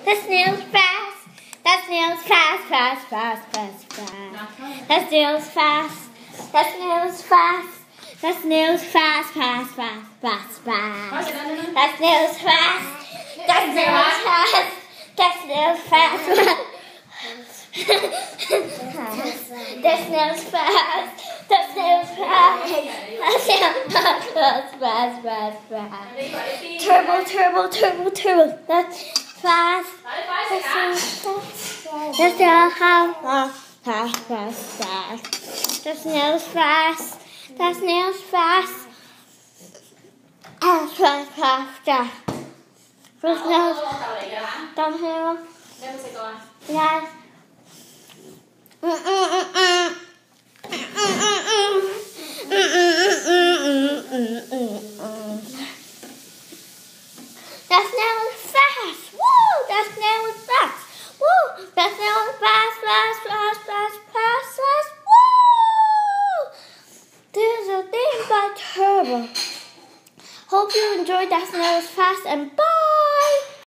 That snail's fast. That snail's fast, fast, fast, fast, fast. That snail's fast. That snail's fast. That snail's fast, fast, fast, fast, fast. That snail's fast. That snail's fast. That snail's fast. That snail's fast. That snail's fast. That snail's fast, fast, fast, fast. Turbo, turbo, turbo, turbo. That's fast. That snail's fast. That snail's fast, fast, fast, fast. That snail's fast. That snail's fast. Fast, fast, fast, fast. That snail's downhill. Yes. That snail is fast. Woo! That snail is fast. Woo! That snail is fast, fast, fast, fast, fast, fast. Woo! There's a thing by Turbo. Hope you enjoyed That Snail is Fast, and bye.